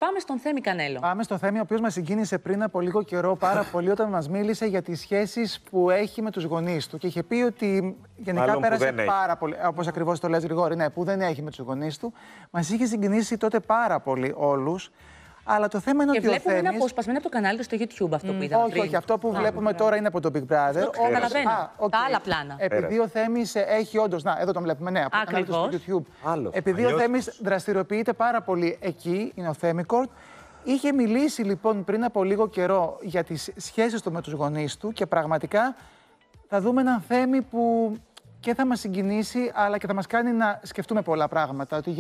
Πάμε στον Θέμη Κανέλο. Πάμε στο Θέμη, ο οποίος μας συγκίνησε πριν από λίγο καιρό πάρα πολύ όταν μας μίλησε για τις σχέσεις που έχει με τους γονείς του. Και είχε πει ότι γενικά Μάλλον πέρασε πάρα πολύ, όπως ακριβώς το λες Γρηγόρη, ναι, που δεν έχει με τους γονείς του. Μας είχε συγκινήσει τότε πάρα πολύ όλους. Αλλά το θέμα είναι και ότι ο Θέμης... βλέπουμε ένα αποσπασμένο από το κανάλι του στο YouTube αυτό που είδαμε πριν. Όχι, αυτό που βλέπουμε τώρα είναι από το Big Brother. Καταλαβαίνω. Τα άλλα πλάνα. Επειδή ο Θέμης έχει όντως. Να, εδώ τον βλέπουμε, ναι, από το κανάλι του στο YouTube. Επειδή ο Θέμης δραστηριοποιείται πάρα πολύ εκεί, είναι ο Θέμικορτ. Είχε μιλήσει λοιπόν πριν από λίγο καιρό για τις σχέσεις του με τους γονείς του και πραγματικά θα δούμε έναν Θέμη που και θα μας συγκινήσει, αλλά και θα μας κάνει να σκεφτούμε πολλά πράγματα. Ότι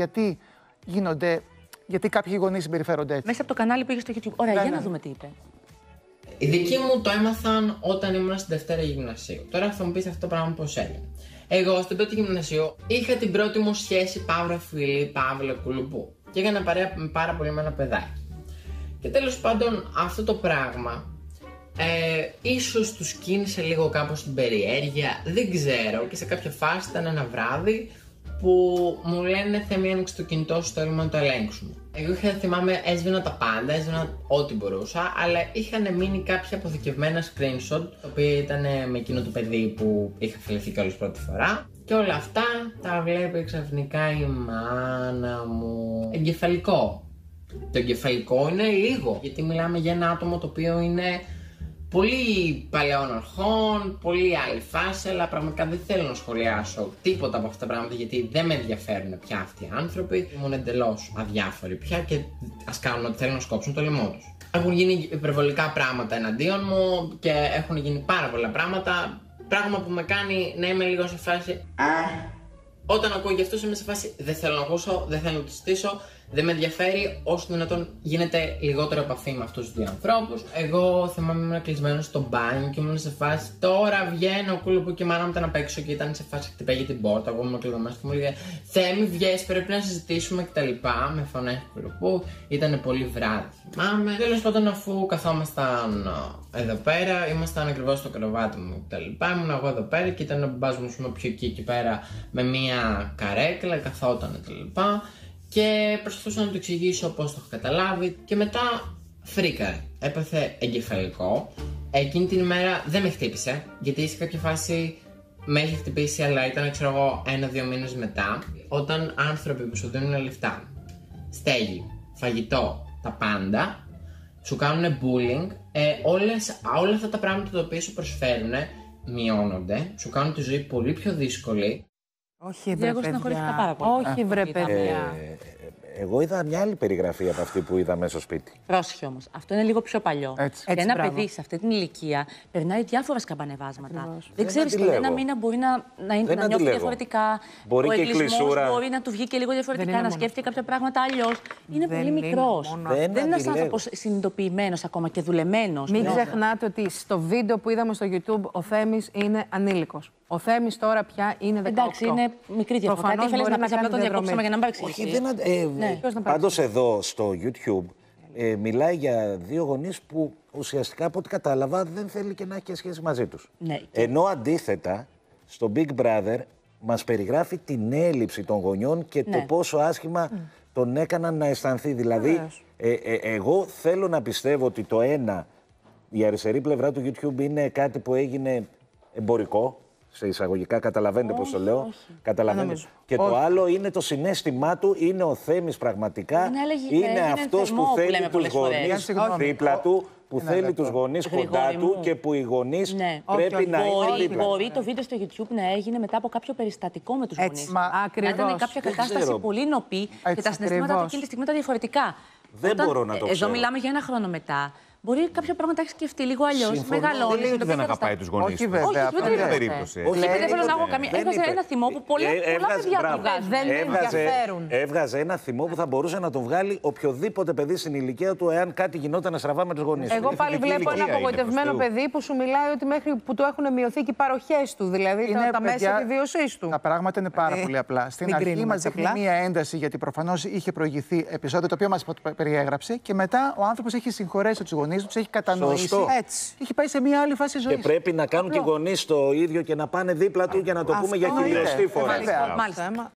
γιατί κάποιοι γονείς συμπεριφέρονται έτσι. Μέσα από το κανάλι πήγε στο YouTube. Ωραία, για να δούμε τι είπε. Οι δικοί μου το έμαθαν όταν ήμουν στην Δευτέρα Γυμνασίου. Τώρα θα μου πεις αυτό το πράγμα πώς έγινε. Εγώ στην πρώτη Γυμνασίου είχα την πρώτη μου σχέση παύλα φιλή, παύλα κουλουπού. Και έκανα παρέα πάρα πολύ με ένα παιδάκι. Και τέλος πάντων αυτό το πράγμα ίσως τους κίνησε λίγο κάπως την περιέργεια, δεν ξέρω. Και σε κάποια φάση ήταν ένα βράδυ που μου λένε Θέμη, άνοιξε το κινητό σου, θέλουμε να το ελέγξουμε. Εγώ θυμάμαι, έσβηνα τα πάντα, έσβηνα ό,τι μπορούσα, αλλά είχαν μείνει κάποια αποθηκευμένα screenshot, τα οποία ήταν με εκείνο το παιδί που είχα φιλεθεί κιόλας πρώτη φορά. Και όλα αυτά τα βλέπει ξαφνικά η μάνα μου. Εγκεφαλικό. Το εγκεφαλικό είναι λίγο, γιατί μιλάμε για ένα άτομο το οποίο είναι πολύ παλαιών αρχών, πολύ άλλη φάση, αλλά πραγματικά δεν θέλω να σχολιάσω τίποτα από αυτά τα πράγματα γιατί δεν με ενδιαφέρουν πια αυτοί οι άνθρωποι. Ήμουν εντελώς αδιάφοροι πια και ας κάνουν ό,τι θέλουν να σκόψουν το λαιμό τους. Έχουν γίνει υπερβολικά πράγματα εναντίον μου και έχουν γίνει πάρα πολλά πράγματα. Πράγμα που με κάνει να είμαι λίγο σε φάση. Όταν ακούω για αυτούς είμαι σε φάση δεν θέλω να ακούσω, δεν θέλω να τους στήσω, δεν με ενδιαφέρει, όσο δυνατόν γίνεται λιγότερο επαφή με αυτούς τους δύο ανθρώπους. Εγώ θυμάμαι ήμουν κλεισμένο στο μπάνιο και ήμουν σε φάση τώρα βγαίνω κουλουπού και η μάνα μου ήταν απ' έξω και ήταν σε φάση χτυπάει την πόρτα. Εγώ ήμουν κλειδωμένος και μου λέγε Θέμη βγες, πρέπει να συζητήσουμε κτλ. Με φωνές κουλουπού, ήταν πολύ βράδυ. Θυμάμαι. Τέλος πάντων, αφού καθόμασταν εδώ πέρα, ήμασταν ακριβώς στο κρεβάτι μου κτλ. Ήμουν εγώ εδώ πέρα και ήταν ο μπαμπάς μου πιο εκεί πέρα με μία καρέκλα, καθόταν κτλ. Και προσπαθούσα να του εξηγήσω πώς το έχω καταλάβει και μετά φρίκαρε. Έπαθε εγκεφαλικό. Εκείνη την ημέρα δεν με χτύπησε, γιατί σε κάποια φάση με έχει χτυπήσει, αλλά ήταν ξέρω εγώ 1-2 μήνες μετά. Όταν άνθρωποι που σου δίνουν λεφτά, στέγη, φαγητό, τα πάντα, σου κάνουν bullying, όλα αυτά τα πράγματα τα οποία σου προσφέρουν μειώνονται, σου κάνουν τη ζωή πολύ πιο δύσκολη. Όχι βρε παιδιά. Όχι βρε παιδιά. Εγώ είδα μια άλλη περιγραφή από αυτή που είδα μέσα στο σπίτι. Πρόσεχε όμως, αυτό είναι λίγο πιο παλιό. Έτσι. Και ένα παιδί σε αυτή την ηλικία περνάει διάφορα σκαμπανεβάσματα. Δεν ξέρεις, τον ένα μήνα μπορεί να νιώθει διαφορετικά. Μπορεί ο και η κλεισούρα. Μπορεί να του βγει και λίγο διαφορετικά, να σκέφτεται κάποια πράγματα αλλιώς. Είναι πολύ μικρός. Δεν είναι ένας άνθρωπος συνειδητοποιημένος ακόμα και δουλεμένος. Μην ξεχνάτε ότι στο βίντεο που είδαμε στο YouTube ο Θέμης είναι ανήλικος. Ο Θέμης τώρα πια είναι 18. Εντάξει, είναι μικρή διαφορά. Τι ήθελες να πεις, απλά το διακόψαμε για να μην παρεξηγήσεις. Πάντως εδώ στο YouTube μιλάει για δύο γονείς που ουσιαστικά από ό,τι κατάλαβα δεν θέλει και να έχει και σχέση μαζί τους. Ναι. Ενώ αντίθετα στο Big Brother μας περιγράφει την έλλειψη των γονιών και το πόσο άσχημα τον έκαναν να αισθανθεί. Δηλαδή εγώ θέλω να πιστεύω ότι το ένα, η αριστερή πλευρά του YouTube είναι κάτι που έγινε εμπορικό. Σε εισαγωγικά, καταλαβαίνετε πώς το λέω. Καταλαβαίνετε. Και το άλλο είναι το συναίσθημά του, είναι ο Θέμης πραγματικά. Είναι αυτός που θέλει τους γονείς δίπλα του, που θέλει τους γονείς κοντά του και που οι γονείς πρέπει να είναι δίπλα. Μπορεί το βίντεο στο YouTube να έγινε μετά από κάποιο περιστατικό με τους γονείς. Ακριβώς. Ήταν κάποια κατάσταση πολύ νοπή και τα συναισθήματα του εκείνη τη στιγμή ήταν διαφορετικά. Δεν μπορώ να το ξέρω. Εδώ μιλάμε για ένα χρόνο μετά. Μπορεί κάποια πράγματα να έχει σκεφτεί λίγο αλλιώς. Μεγαλώνει. Δεν λέει ότι δεν αγαπάει τους γονείς. Όχι, βέβαια. Όχι, δεν περίπτωση. Δεν θέλω να έχω καμία. Έβγαζε ένα θυμό που πολλά παιδιά του βγάζουν. Δεν ενδιαφέρουν. Έβγαζε ένα θυμό που θα μπορούσε να το βγάλει οποιοδήποτε παιδί στην ηλικία του, εάν κάτι γινόταν στραβά με τους γονείς. Εγώ πάλι βλέπω ένα απογοητευμένο παιδί που σου μιλάει ότι μέχρι που του έχουν μειωθεί και οι παροχές του, δηλαδή τα μέσα επιβίωσής του. Τα πράγματα είναι πάρα πολύ απλά. Στην αρχή μας δείχνει μία ένταση, γιατί προφανώς είχε προηγηθεί επεισόδιο το οποίο μας περιέγραψε και μετά ο άνθρωπος έχει συγχωρέσει τους γονείς. Τους έχει κατανοήσει. Έχει πάει σε μια άλλη φάση ζωής. Και πρέπει να κάνουν και οι γονείς το ίδιο και να πάνε δίπλα του για να το πούμε για χιλιοστή φορά. Μάλιστα.